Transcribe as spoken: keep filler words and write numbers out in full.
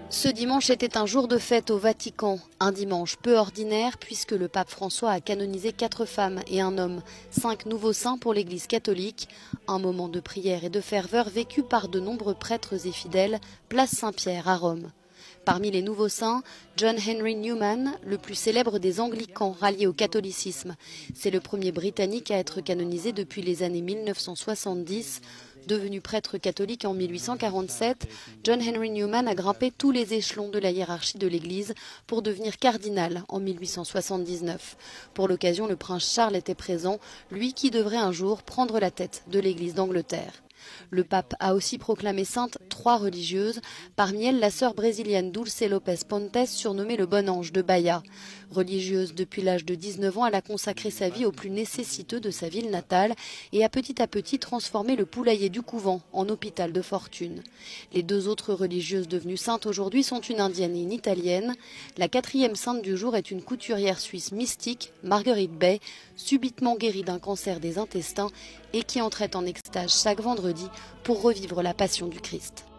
Ce dimanche était un jour de fête au Vatican, un dimanche peu ordinaire puisque le pape François a canonisé quatre femmes et un homme, cinq nouveaux saints pour l'Église catholique, un moment de prière et de ferveur vécu par de nombreux prêtres et fidèles, place Saint-Pierre à Rome. Parmi les nouveaux saints, John Henry Newman, le plus célèbre des anglicans ralliés au catholicisme. C'est le premier Britannique à être canonisé depuis les années mille neuf cent soixante-dix. Devenu prêtre catholique en mille huit cent quarante-sept, John Henry Newman a grimpé tous les échelons de la hiérarchie de l'Église pour devenir cardinal en mille huit cent soixante-dix-neuf. Pour l'occasion, le prince Charles était présent, lui qui devrait un jour prendre la tête de l'Église d'Angleterre. Le pape a aussi proclamé sainte trois religieuses, parmi elles la sœur brésilienne Dulce Lopes Pontes, surnommée le Bon Ange de Bahia. Religieuse depuis l'âge de dix-neuf ans, elle a consacré sa vie aux plus nécessiteux de sa ville natale et a petit à petit transformé le poulailler du couvent en hôpital de fortune. Les deux autres religieuses devenues saintes aujourd'hui sont une indienne et une italienne. La quatrième sainte du jour est une couturière suisse mystique, Marguerite Bay, subitement guérie d'un cancer des intestins et qui entrait en extase chaque vendredi pour revivre la passion du Christ.